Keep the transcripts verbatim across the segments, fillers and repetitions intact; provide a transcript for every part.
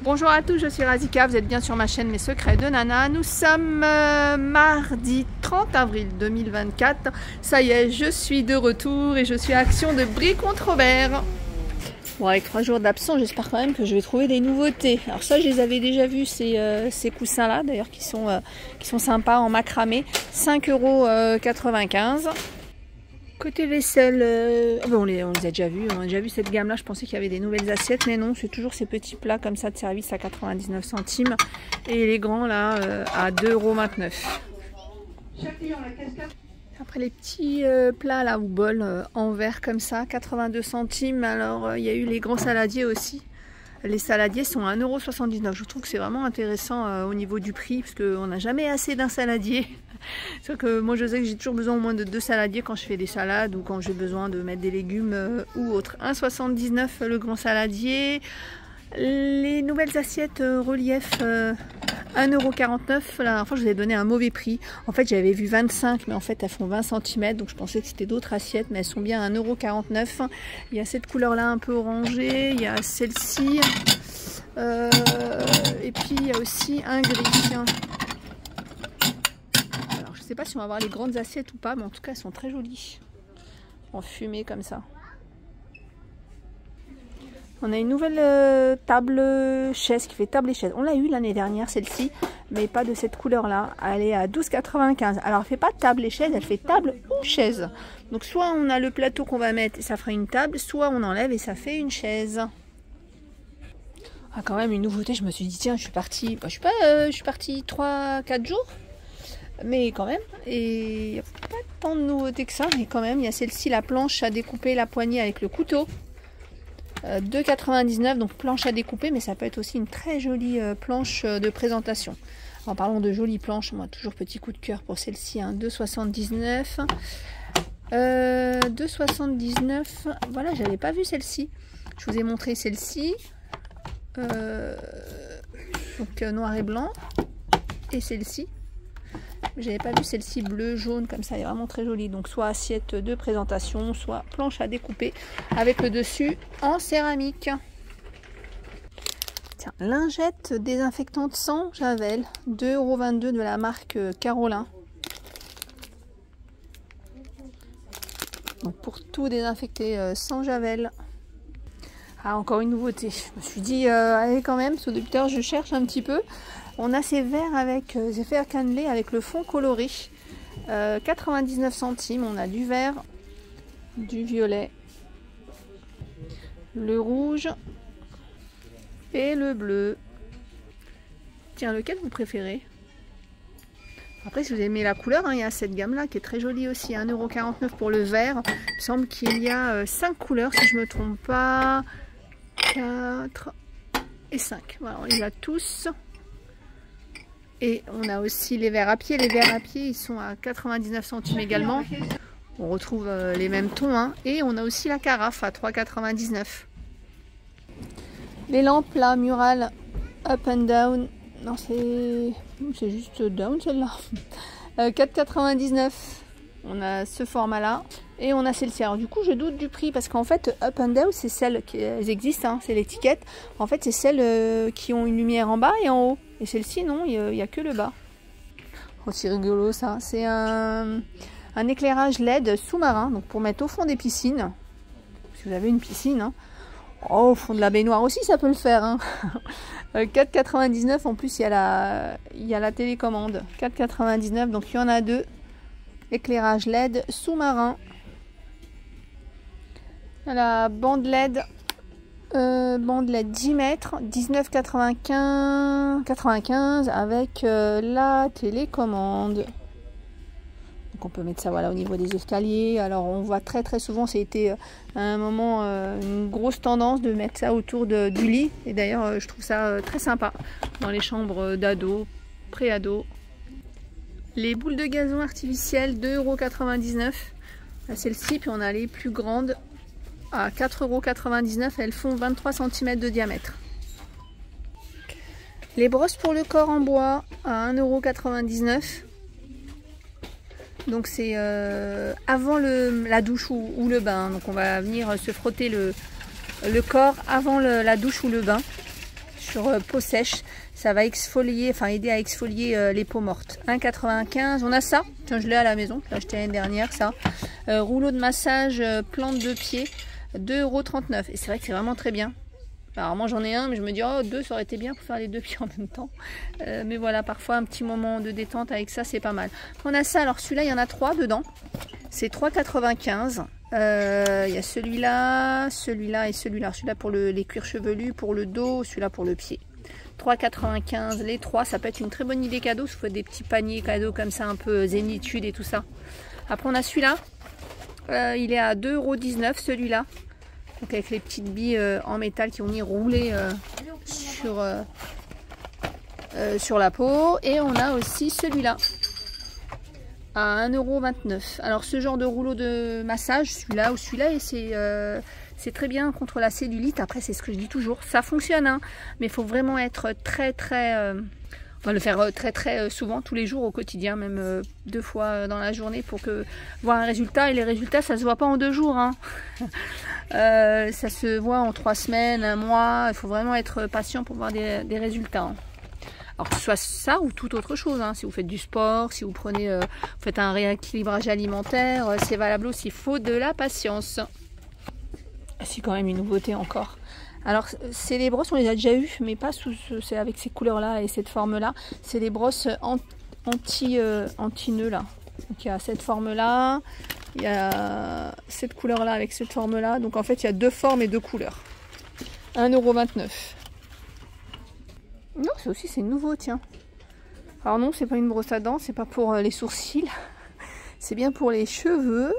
Bonjour à tous, je suis Razika, vous êtes bien sur ma chaîne Mes Secrets de Nana. Nous sommes euh, mardi trente avril deux mille vingt-quatre. Ça y est, je suis de retour et je suis à Action de Brie-Comte-Robert. Bon, avec trois jours d'absence, j'espère quand même que je vais trouver des nouveautés. Alors ça, je les avais déjà vus, ces, euh, ces coussins-là, d'ailleurs, qui sont, euh, qui sont sympas en macramé. cinq euros quatre-vingt-quinze. Côté vaisselle, euh, bon, on, les, on les a déjà vus, on a déjà vu cette gamme là, je pensais qu'il y avait des nouvelles assiettes, mais non, c'est toujours ces petits plats comme ça de service à quatre-vingt-dix-neuf centimes et les grands là euh, à deux euros vingt-neuf. Après les petits euh, plats là ou bols euh, en verre comme ça, quatre-vingt-deux centimes, alors euh, il y a eu les grands saladiers aussi. Les saladiers sont à un euro soixante-dix-neuf. Je trouve que c'est vraiment intéressant euh, au niveau du prix, parce qu'on n'a jamais assez d'un saladier. C'est vrai que moi je sais que j'ai toujours besoin au moins de deux saladiers quand je fais des salades ou quand j'ai besoin de mettre des légumes euh, ou autre. un euro soixante-dix-neuf le grand saladier. Les nouvelles assiettes euh, relief euh, un euro quarante-neuf. La dernière fois je vous ai donné un mauvais prix. En fait j'avais vu vingt-cinq, mais en fait elles font vingt centimètres, donc je pensais que c'était d'autres assiettes, mais elles sont bien à un euro quarante-neuf. Il y a cette couleur là un peu orangée, il y a celle-ci, euh, et puis il y a aussi un gris. Alors je sais pas si on va avoir les grandes assiettes ou pas, mais en tout cas elles sont très jolies, en fumée comme ça. On a une nouvelle euh, table chaise qui fait table et chaise. On l'a eu l'année dernière celle-ci, mais pas de cette couleur-là. Elle est à douze quatre-vingt-quinze. Alors elle fait pas table et chaise, elle fait table ou chaise. Donc soit on a le plateau qu'on va mettre et ça fera une table, soit on enlève et ça fait une chaise. Ah, quand même une nouveauté. Je me suis dit tiens, je suis partie, bah, je suis pas, euh, je suis partie trois quatre jours, mais quand même. Et il n'y a pas tant de nouveautés que ça, mais quand même il y a celle-ci, la planche à découper la poignée avec le couteau. deux euros quatre-vingt-dix-neuf, donc planche à découper, mais ça peut être aussi une très jolie euh, planche euh, de présentation. En parlant de jolies planches, moi toujours petit coup de cœur pour celle-ci, hein, deux euros soixante-dix-neuf. Euh, deux euros soixante-dix-neuf, voilà, j'avais pas vu celle-ci. Je vous ai montré celle-ci, euh, donc euh, noir et blanc, et celle-ci. J'avais pas vu celle-ci bleu, jaune, comme ça, elle est vraiment très jolie. Donc soit assiette de présentation, soit planche à découper avec le dessus en céramique. Tiens, lingette désinfectante sans javel, deux euros vingt-deux de la marque Carolin. Donc pour tout désinfecter euh, sans javel. Ah, encore une nouveauté. Je me suis dit, euh, allez quand même, parce que depuis tard je cherche un petit peu. On a ces verres avec euh, ces verres cannelés avec le fond coloré, euh, quatre-vingt-dix-neuf centimes. On a du vert, du violet, le rouge et le bleu. Tiens, lequel vous préférez? Après, si vous aimez la couleur, hein, il y a cette gamme là qui est très jolie aussi, un euro quarante-neuf pour le vert. Il me semble qu'il y a euh, cinq couleurs si je ne me trompe pas, quatre et cinq. Voilà, on les a tous. Et on a aussi les verres à pied. Les verres à pied, ils sont à quatre-vingt-dix-neuf centimes également. On retrouve euh, les mêmes tons. Hein. Et on a aussi la carafe à trois euros quatre-vingt-dix-neuf. Les lampes là, murales up and down. Non, c'est c'est juste down celle-là. euh, quatre euros quatre-vingt-dix-neuf. On a ce format-là. Et on a celle-ci. Alors du coup, je doute du prix parce qu'en fait, up and down, c'est celles qui elles existent. Hein, c'est l'étiquette. En fait, c'est celles euh, qui ont une lumière en bas et en haut. Et celle-ci, non, il n'y a, a que le bas. Oh, c'est rigolo ça. C'est un, un éclairage L E D sous-marin, donc pour mettre au fond des piscines. Si vous avez une piscine. Hein. Oh, au fond de la baignoire aussi, ça peut le faire. Hein. quatre euros quatre-vingt-dix-neuf, en plus, il y a la, il y a la télécommande. quatre euros quatre-vingt-dix-neuf, donc il y en a deux. Éclairage L E D sous-marin. La bande L E D. Euh, bande L E D dix mètres, dix-neuf euros quatre-vingt-quinze avec euh, la télécommande. Donc on peut mettre ça voilà au niveau des escaliers. Alors on voit très très souvent, c'était euh, à un moment euh, une grosse tendance de mettre ça autour de, du lit. Et d'ailleurs euh, je trouve ça euh, très sympa dans les chambres d'ados, pré-ados. Les boules de gazon artificielles, deux euros quatre-vingt-dix-neuf. Celle-ci, puis on a les plus grandes à quatre euros quatre-vingt-dix-neuf, elles font vingt-trois centimètres de diamètre. Les brosses pour le corps en bois à un euro quatre-vingt-dix-neuf. Donc c'est euh, avant le, la douche ou, ou le bain. Donc on va venir se frotter le, le corps avant le, la douche ou le bain. sur euh, peau sèche. Ça va exfolier, enfin aider à exfolier euh, les peaux mortes. un euro quatre-vingt-quinze. On a ça. Tiens, je l'ai à la maison. Je l'ai acheté l'année dernière, ça. Euh, rouleau de massage euh, plante de pied. deux euros trente-neuf. Et c'est vrai que c'est vraiment très bien. Alors moi j'en ai un, mais je me dis, oh, deux, ça aurait été bien pour faire les deux pieds en même temps. Euh, mais voilà, parfois un petit moment de détente avec ça, c'est pas mal. On a ça, alors celui-là, il y en a trois dedans. C'est trois euros quatre-vingt-quinze. Euh, il y a celui-là, celui-là et celui-là. Celui-là pour le, les cuirs chevelus, pour le dos, celui-là pour le pied. trois euros quatre-vingt-quinze, les trois, ça peut être une très bonne idée cadeau. Si vous faites des petits paniers cadeaux comme ça, un peu zénitude et tout ça. Après on a celui-là. Euh, il est à deux euros dix-neuf, celui-là. Donc avec les petites billes euh, en métal qui vont y rouler euh, sur, euh, euh, sur la peau. Et on a aussi celui-là à un euro vingt-neuf. Alors ce genre de rouleau de massage, celui-là ou celui-là, et c'est euh, c'est très bien contre la cellulite. Après c'est ce que je dis toujours, ça fonctionne, hein, mais il faut vraiment être très très... Euh, on va le faire très très souvent, tous les jours au quotidien, même euh, deux fois dans la journée pour que voir un résultat. Et les résultats, ça se voit pas en deux jours, hein. euh, ça se voit en trois semaines, un mois. Il faut vraiment être patient pour voir des, des résultats, hein. Alors que ce soit ça ou toute autre chose, hein. Si vous faites du sport, si vous prenez, euh, vous faites un rééquilibrage alimentaire, euh, c'est valable aussi. Il faut de la patience. C'est quand même une nouveauté encore. Alors c'est les brosses, on les a déjà eu, mais pas sous c'est avec ces couleurs là et cette forme là. C'est les brosses anti euh, anti nœud là. Donc il y a cette forme là, il y a cette couleur là avec cette forme là. Donc en fait il y a deux formes et deux couleurs. un euro vingt-neuf. Non, ça aussi c'est nouveau, tiens. Alors non, c'est pas une brosse à dents, c'est pas pour euh, les sourcils. C'est bien pour les cheveux.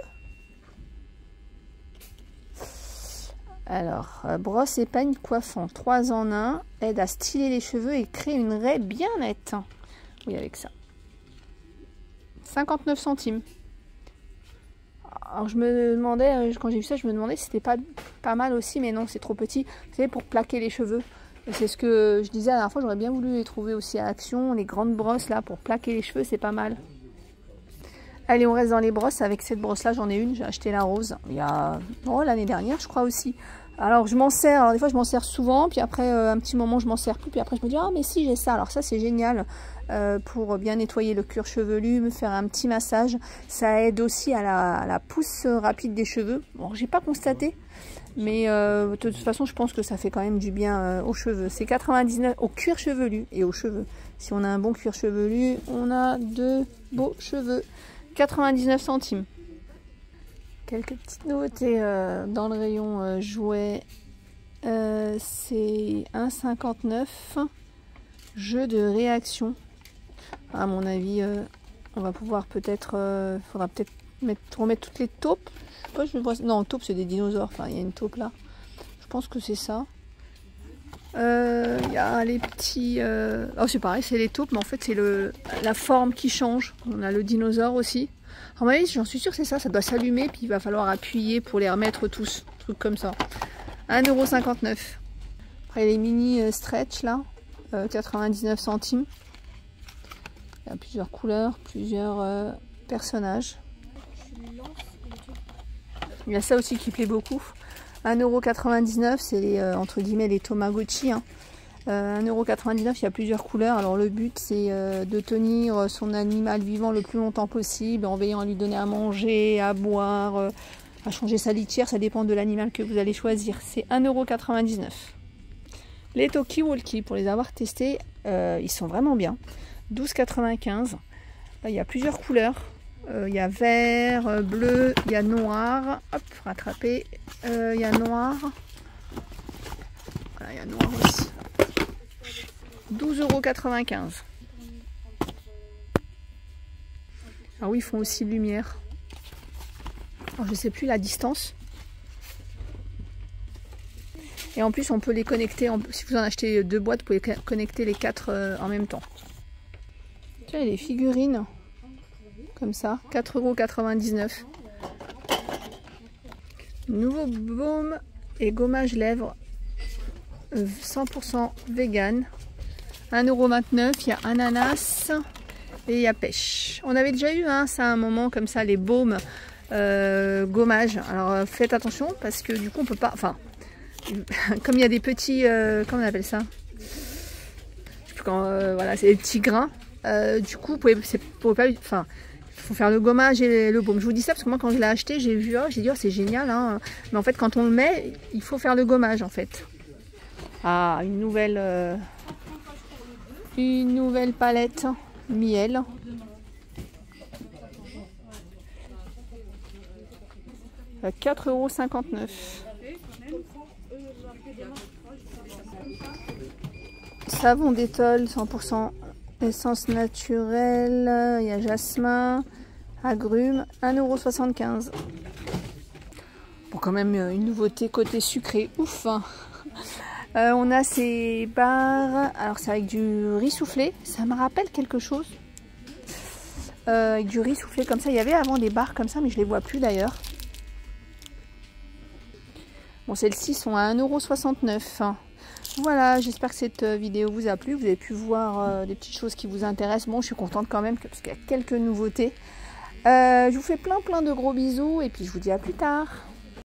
Alors, euh, brosse et peigne coiffant, trois en un, aide à styler les cheveux et créer une raie bien nette. Oui, avec ça. cinquante-neuf centimes. Alors, je me demandais, quand j'ai vu ça, je me demandais si c'était pas, pas mal aussi, mais non, c'est trop petit. Vous savez, pour plaquer les cheveux. C'est ce que je disais la dernière fois, j'aurais bien voulu les trouver aussi à Action. Les grandes brosses, là, pour plaquer les cheveux, c'est pas mal. Allez, on reste dans les brosses. Avec cette brosse-là, j'en ai une. J'ai acheté la rose. Il y a oh, l'année dernière, je crois aussi. Alors, je m'en sers. Alors, des fois, je m'en sers souvent. Puis après, euh, un petit moment, je m'en sers plus. Puis après, je me dis, ah, mais si, j'ai ça. Alors, ça, c'est génial euh, pour bien nettoyer le cuir chevelu, me faire un petit massage. Ça aide aussi à la, à la pousse rapide des cheveux. Bon, j'ai pas constaté. Mais euh, de toute façon, je pense que ça fait quand même du bien euh, aux cheveux. C'est quatre-vingt-dix-neuf au cuir chevelu et aux cheveux. Si on a un bon cuir chevelu, on a de beaux cheveux. quatre-vingt-dix-neuf centimes. Quelques petites nouveautés euh, dans le rayon euh, jouets. Euh, c'est un euro cinquante-neuf. Jeu de réaction. À mon avis, euh, on va pouvoir peut-être... Euh, faudra peut-être mettre, remettre toutes les taupes. Je sais pas, je vois... Non, taupes, c'est des dinosaures. Enfin, il y a une taupe là. Je pense que c'est ça. Il euh, y a les petits... Euh... Oh, c'est pareil, c'est les taupes, mais en fait, c'est le la forme qui change. On a le dinosaure aussi. En vrai, j'en suis sûre que c'est ça. Ça doit s'allumer, puis il va falloir appuyer pour les remettre tous. Un truc comme ça. un euro cinquante-neuf. Après, les mini stretch, là. Euh, quatre-vingt-dix-neuf centimes. Il y a plusieurs couleurs, plusieurs euh, personnages. Il y a ça aussi qui plaît beaucoup. un euro quatre-vingt-dix-neuf, c'est les, euh, entre guillemets les Tamagotchi, hein. euh, un euro quatre-vingt-dix-neuf, il y a plusieurs couleurs. Alors le but c'est euh, de tenir son animal vivant le plus longtemps possible en veillant à lui donner à manger, à boire, euh, à changer sa litière. Ça dépend de l'animal que vous allez choisir. C'est un euro quatre-vingt-dix-neuf. Les Talkie Walkie, pour les avoir testés, euh, ils sont vraiment bien. douze euros quatre-vingt-quinze. Il y a plusieurs couleurs. Euh, il y a vert, euh, bleu, il y a noir. Hop, rattraper. Euh, il y a noir. Voilà, il y a noir aussi. douze euros quatre-vingt-quinze. Ah oui, ils font aussi lumière. Alors, je ne sais plus la distance. Et en plus, on peut les connecter. En... Si vous en achetez deux boîtes, vous pouvez connecter les quatre euh, en même temps. Tiens, les figurines. Comme ça, quatre euros quatre-vingt-dix-neuf. Nouveau baume et gommage lèvres cent pour cent vegan. un euro vingt-neuf. Il y a ananas et il y a pêche. On avait déjà eu hein, ça à un moment comme ça, les baumes euh, gommage. Alors faites attention parce que du coup on peut pas. Enfin, comme il y a des petits. Euh, comment on appelle ça? quand euh, voilà, c'est des petits grains. Euh, du coup, vous pouvez, c'est, vous pouvez pas, enfin, il faut faire le gommage et le baume. Je vous dis ça parce que moi, quand je l'ai acheté, j'ai vu, oh, j'ai dit, oh, c'est génial, hein. Mais en fait, quand on le met, il faut faire le gommage, en fait. Ah, une nouvelle, euh, une nouvelle palette miel. À quatre euros cinquante-neuf. Savon Détol cent pour cent essence naturelle. Il y a jasmin, agrumes, un euro soixante-quinze. Bon, quand même une nouveauté côté sucré. Ouf, hein. Euh, on a ces barres. Alors c'est avec du riz soufflé. Ça me rappelle quelque chose. Euh, avec du riz soufflé comme ça. Il y avait avant des barres comme ça, mais je les vois plus d'ailleurs. Bon, celles-ci sont à un euro soixante-neuf. Voilà, j'espère que cette vidéo vous a plu. Vous avez pu voir euh, des petites choses qui vous intéressent. Bon, je suis contente quand même parce qu'il y a quelques nouveautés. Euh, je vous fais plein plein de gros bisous et puis je vous dis à plus tard.